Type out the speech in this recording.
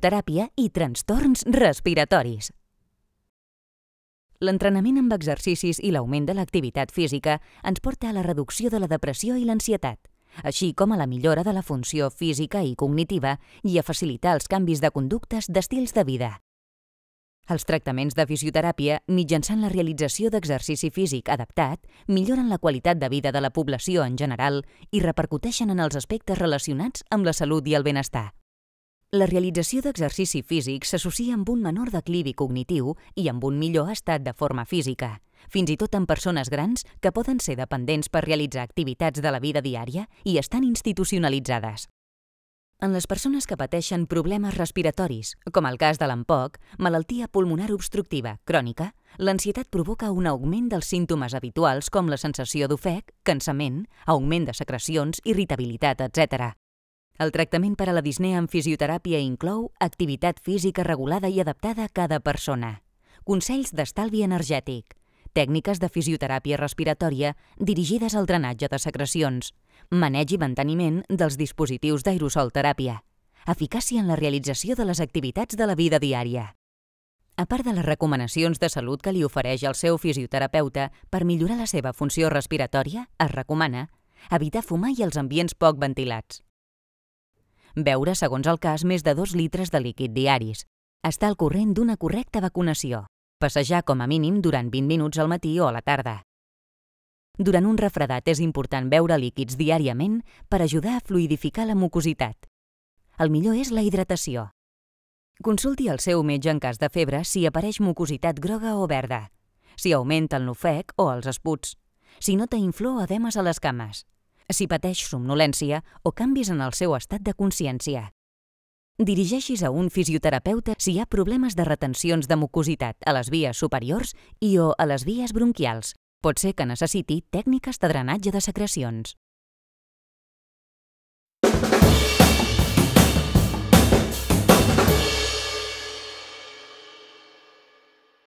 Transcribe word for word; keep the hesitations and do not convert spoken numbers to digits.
fisioteràpia i trastorns respiratoris. L'entrenament amb exercicis i l'augment de l'activitat física ens porta a la reducció de la depressió i l'ansietat, així com a la millora de la funció física i cognitiva i a facilitar els canvis de conductes d'estils de vida. Els tractaments de fisioteràpia, mitjançant la realització d'exercici físic adaptat, milloren la qualitat de vida de la població en general i repercuteixen en els aspectes relacionats amb la salut i el benestar. La realització d'exercici físic s'associa amb un menor declivi cognitiu i amb un millor estat de forma física, fins i tot en persones grans que poden ser dependents per realitzar activitats de la vida diària i estan institucionalitzades. En les persones que pateixen problemes respiratoris, com el cas de l'M P O C, malaltia pulmonar obstructiva crònica, l'ansietat provoca un augment dels símptomes habituals com la sensació d'ofec, cansament, augment de secrecions, irritabilitat, etcètera. El tractament per a la disnea amb fisioteràpia inclou activitat física regulada i adaptada a cada persona, consells d'estalvi energètic, tècniques de fisioteràpia respiratòria dirigides al drenatge de secrecions, maneig i manteniment dels dispositius d'aerosol teràpia, eficàcia en la realització de les activitats de la vida diària. A part de les recomanacions de salut que li ofereix el seu fisioterapeuta per millorar la seva funció respiratòria, es recomana evitar fumar i els ambients poc ventilats. Beure, segons el cas, més de dos litres de líquid diaris. Estar al corrent d'una correcta vacunació. Passejar com a mínim durant vint minuts al matí o a la tarda. Durant un refredat és important beure líquids diàriament per ajudar a fluidificar la mucositat. El millor és la hidratació. Consulti el seu metge en cas de febre si apareix mucositat groga o verda, si augmenta el ofec o els esputs, si nota inflor o edemes a les cames, si pateix somnolència o canvis en el seu estat de consciència. Dirigeixis a un fisioterapeuta si hi ha problemes de retencions de mucositat a les vies superiors i o a les vies bronquials. Pot ser que necessiti tècniques de drenatge de secrecions.